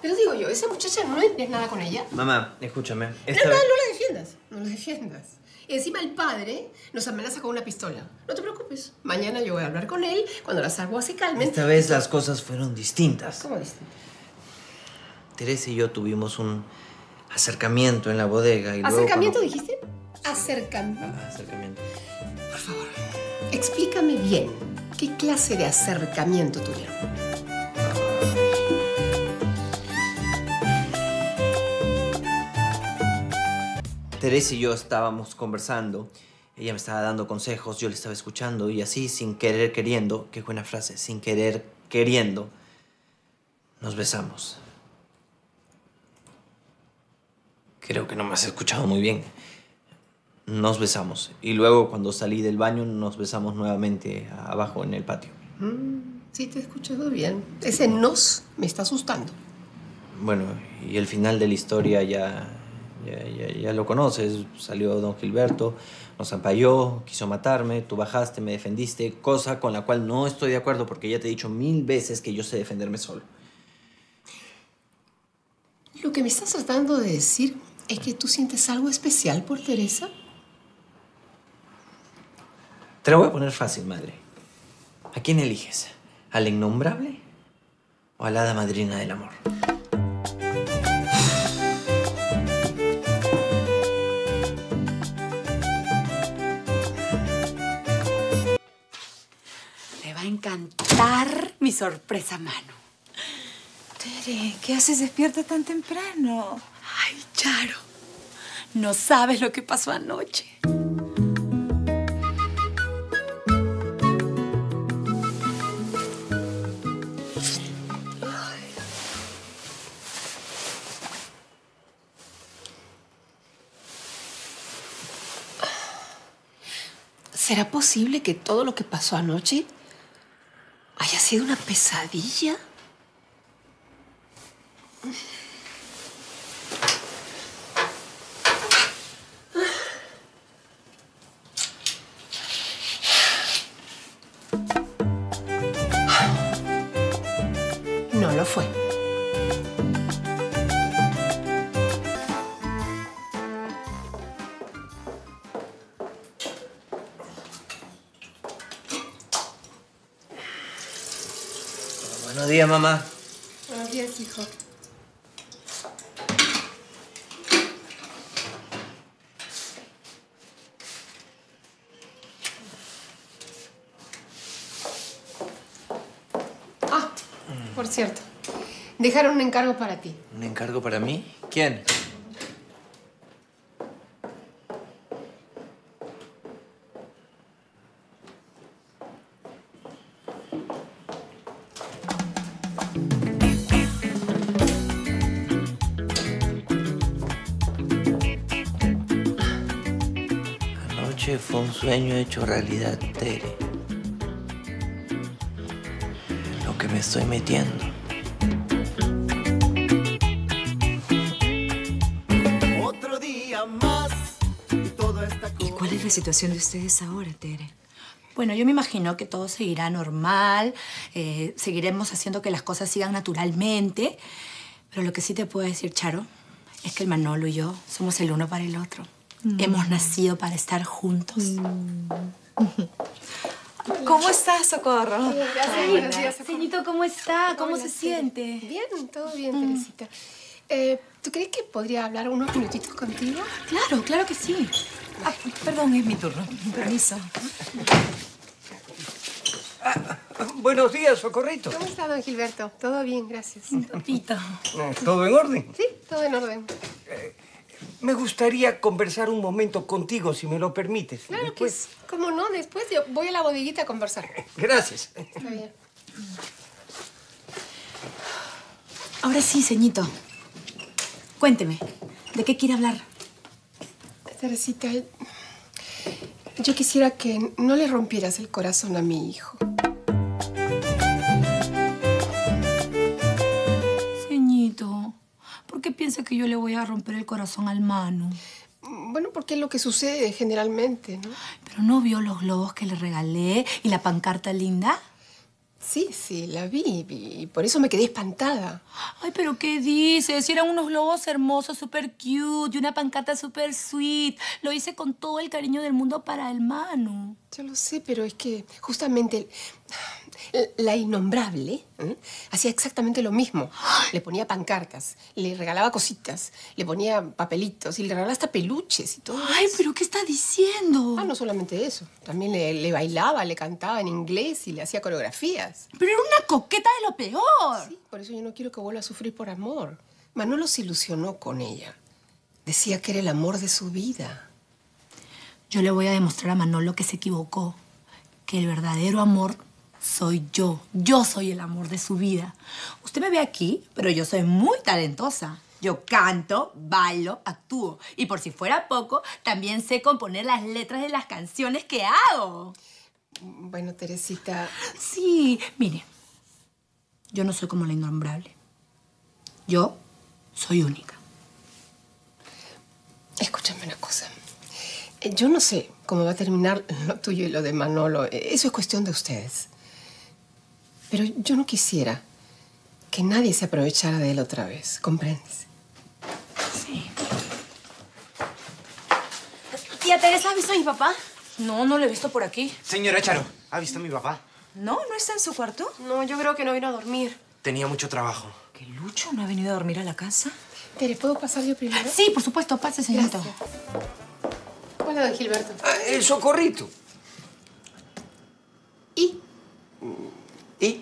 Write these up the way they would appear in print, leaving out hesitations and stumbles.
Pero digo yo, esa muchacha no es nada con ella. Mamá, escúchame. No la defiendas. No la defiendas. Y encima el padre nos amenaza con una pistola. No te preocupes. Mañana yo voy a hablar con él cuando las aguas se calmen. Esta vez las cosas fueron distintas. ¿Cómo distintas? Teresa y yo tuvimos un acercamiento en la bodega y ¿Acercamiento luego dijiste? Acercamiento. Acercamiento. Por favor, explícame bien. ¿Qué clase de acercamiento tuvieron? Teresa y yo estábamos conversando. Ella me estaba dando consejos, yo le estaba escuchando y así, sin querer queriendo, qué buena frase, sin querer queriendo, nos besamos. Creo que no me has escuchado muy bien. Nos besamos. Y luego, cuando salí del baño, nos besamos nuevamente abajo en el patio. Sí, te he escuchado bien. Ese nos me está asustando. Bueno, y el final de la historia ya lo conoces. Salió don Gilberto, nos ampalló, quiso matarme, tú bajaste, me defendiste, cosa con la cual no estoy de acuerdo porque ya te he dicho 1000 veces que yo sé defenderme solo. Lo que me estás tratando de decir es que tú sientes algo especial por Teresa. Te lo voy a poner fácil, madre. ¿A quién eliges? ¿A la innombrable o a la hada madrina del amor? Le va a encantar mi sorpresa, Manu. Tere, ¿qué haces despierta tan temprano? Ay, Charo, no sabes lo que pasó anoche. ¿Será posible que todo lo que pasó anoche haya sido una pesadilla? No lo fue. Buenos días, mamá. Buenos días, hijo. Ah, por cierto. Dejaron un encargo para ti. ¿Un encargo para mí? ¿Quién? Anoche fue un sueño hecho realidad, Tere. Lo que me estoy metiendo. Otro día más y todo está ¿Y cuál es la situación de ustedes ahora, Tere? Bueno, yo me imagino que todo seguirá normal, seguiremos haciendo que las cosas sigan naturalmente, pero lo que sí te puedo decir, Charo, es que el Manolo y yo somos el uno para el otro. Hemos nacido para estar juntos. ¿Cómo estás, Socorro? Gracias, buenos días. Señorito, ¿cómo está? ¿Cómo Hola, se Tere. siente? Bien, todo bien, Teresita. ¿Tú crees que podría hablar unos minutitos contigo? Claro, claro que sí. Ah, perdón, es mi turno. Permiso. Buenos días, Socorrito. ¿Cómo está, don Gilberto? Todo bien, gracias. Papito. ¿Todo en orden? Sí, todo en orden. Me gustaría conversar un momento contigo, si me lo permites. Claro Después. que cómo no, después yo voy a la bodeguita a conversar. Gracias. Está bien. Ahora sí, ceñito. Cuénteme, ¿de qué quiere hablar? Teresita, yo quisiera que no le rompieras el corazón a mi hijo. Ceñito, ¿por qué piensa que yo le voy a romper el corazón al Manu? Bueno, porque es lo que sucede generalmente, ¿no? ¿Pero no vio los globos que le regalé y la pancarta linda? Sí, la vi y por eso me quedé espantada. Ay, pero ¿qué dices? Si eran unos globos hermosos, súper cute, y una pancarta súper sweet. Lo hice con todo el cariño del mundo para el Manu. Yo lo sé, pero es que justamente la innombrable hacía exactamente lo mismo. Le ponía pancartas, le regalaba cositas, le ponía papelitos y le regalaba hasta peluches y todo. Ay, pero ¿qué está diciendo? Ah, no solamente eso. También le bailaba, le cantaba en inglés y le hacía coreografías. Pero era una coqueta de lo peor. Sí, por eso yo no quiero que vuelva a sufrir por amor. Manolo se ilusionó con ella. Decía que era el amor de su vida. Yo le voy a demostrar a Manolo que se equivocó. Que el verdadero amor soy yo. Yo soy el amor de su vida. Usted me ve aquí, pero yo soy muy talentosa. Yo canto, bailo, actúo. Y por si fuera poco, también sé componer las letras de las canciones que hago. Bueno, Teresita... Sí, mire. Yo no soy como la innombrable. Yo soy única. Escúchame una cosa. Yo no sé cómo va a terminar lo tuyo y lo de Manolo. Eso es cuestión de ustedes. Pero yo no quisiera que nadie se aprovechara de él otra vez. ¿Comprendes? Sí. Tía Teresa, ¿has visto a mi papá? No, no lo he visto por aquí. Señora Charo, ¿ha visto a mi papá? No, ¿no está en su cuarto? No, yo creo que no vino a dormir. Tenía mucho trabajo. ¿Que Lucho no ha venido a dormir a la casa? Tere, ¿puedo pasar yo primero? Sí, por supuesto. Pase, señorito. Hola, don Gilberto. El socorrito. ¿Y ¿Y?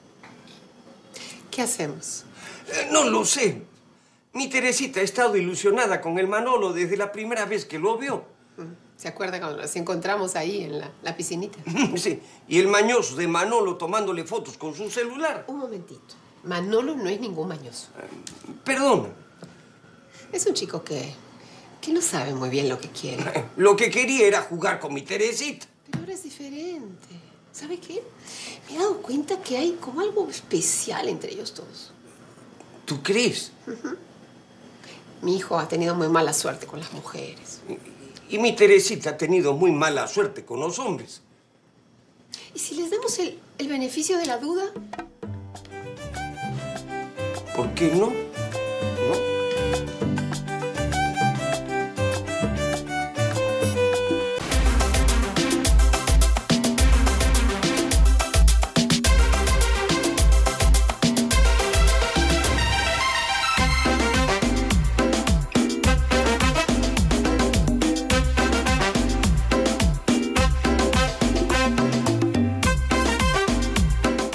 qué hacemos? No lo sé. Mi Teresita ha estado ilusionada con el Manolo desde la primera vez que lo vio. ¿Se acuerda cuando nos encontramos ahí en la piscinita? Sí. Y el mañoso de Manolo tomándole fotos con su celular. Un momentito. Manolo no es ningún mañoso. Perdona. Es un chico que no sabe muy bien lo que quiere. Lo que quería era jugar con mi Teresita. Pero ahora es diferente. ¿Sabe qué? Me he dado cuenta que hay como algo especial entre ellos dos. ¿Tú crees? Mi hijo ha tenido muy mala suerte con las mujeres. Y mi Teresita ha tenido muy mala suerte con los hombres. ¿Y si les damos el beneficio de la duda? ¿Por qué no? ¿No?